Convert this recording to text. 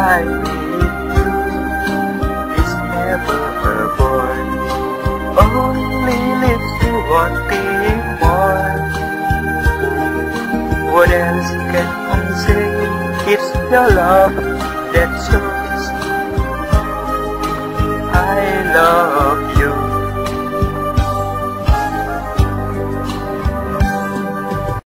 I need you is never a boy. Only lives to wanting more. What else can I say? It's your love that shows I love